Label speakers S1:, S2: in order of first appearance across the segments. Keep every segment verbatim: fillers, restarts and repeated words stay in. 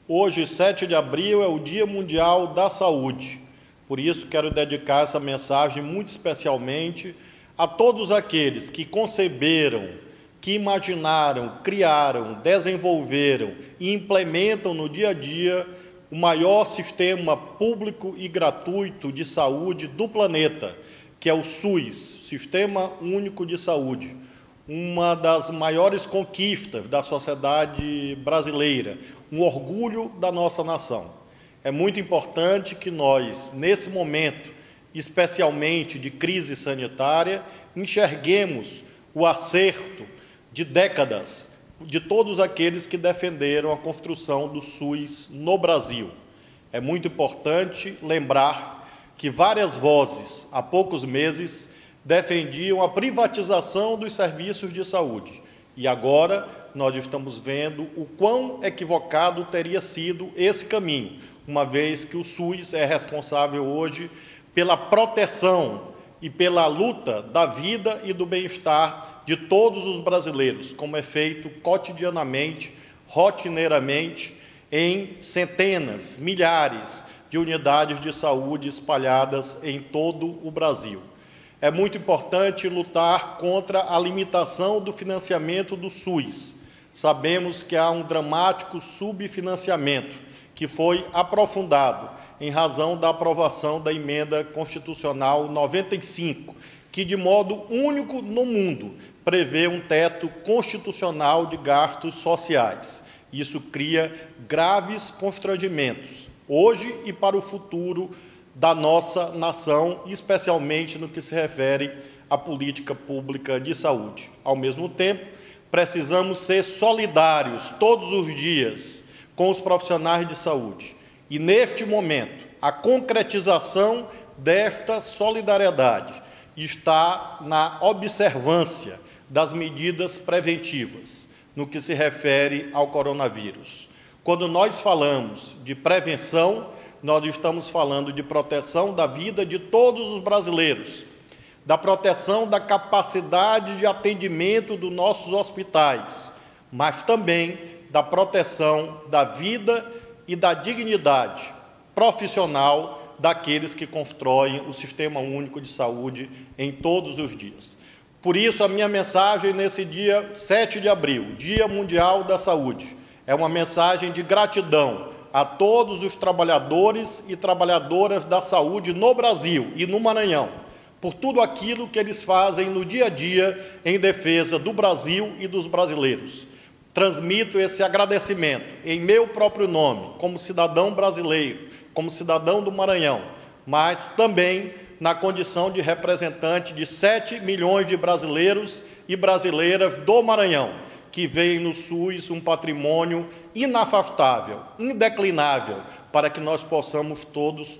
S1: Hoje, sete de abril, é o Dia Mundial da Saúde. Por isso, quero dedicar essa mensagem muito especialmente a todos aqueles que conceberam, que imaginaram, criaram, desenvolveram e implementam no dia a dia o maior sistema público e gratuito de saúde do planeta, que é o SUS, Sistema Único de Saúde, uma das maiores conquistas da sociedade brasileira, um orgulho da nossa nação. É muito importante que nós, nesse momento, especialmente de crise sanitária, enxerguemos o acerto de décadas de todos aqueles que defenderam a construção do SUS no Brasil. É muito importante lembrar que várias vozes, há poucos meses, defendiam a privatização dos serviços de saúde. E agora nós estamos vendo o quão equivocado teria sido esse caminho, uma vez que o SUS é responsável hoje pela proteção e pela luta da vida e do bem-estar de todos os brasileiros, como é feito cotidianamente, rotineiramente, em centenas, milhares de unidades de saúde espalhadas em todo o Brasil. É muito importante lutar contra a limitação do financiamento do SUS. Sabemos que há um dramático subfinanciamento que foi aprofundado em razão da aprovação da Emenda Constitucional noventa e cinco, que, de modo único no mundo, prevê um teto constitucional de gastos sociais. Isso cria graves constrangimentos, hoje e para o futuro da nossa nação, especialmente no que se refere à política pública de saúde. Ao mesmo tempo, precisamos ser solidários todos os dias com os profissionais de saúde. E, neste momento, a concretização desta solidariedade está na observância das medidas preventivas, no que se refere ao coronavírus. Quando nós falamos de prevenção, nós estamos falando de proteção da vida de todos os brasileiros, da proteção da capacidade de atendimento dos nossos hospitais, mas também da proteção da vida e da dignidade profissional daqueles que constroem o Sistema Único de Saúde em todos os dias. Por isso, a minha mensagem nesse dia sete de abril, Dia Mundial da Saúde, é uma mensagem de gratidão a todos os trabalhadores e trabalhadoras da saúde no Brasil e no Maranhão, por tudo aquilo que eles fazem no dia a dia em defesa do Brasil e dos brasileiros. Transmito esse agradecimento em meu próprio nome, como cidadão brasileiro, como cidadão do Maranhão, mas também na condição de representante de sete milhões de brasileiros e brasileiras do Maranhão, que veem no SUS um patrimônio inafastável, indeclinável, para que nós possamos todos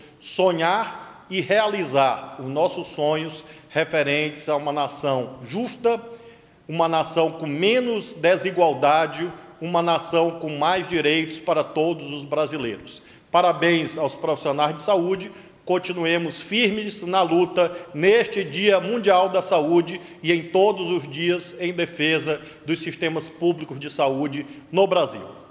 S1: sonhar e realizar os nossos sonhos referentes a uma nação justa, uma nação com menos desigualdade, uma nação com mais direitos para todos os brasileiros. Parabéns aos profissionais de saúde. Continuemos firmes na luta neste Dia Mundial da Saúde e em todos os dias em defesa dos sistemas públicos de saúde no Brasil.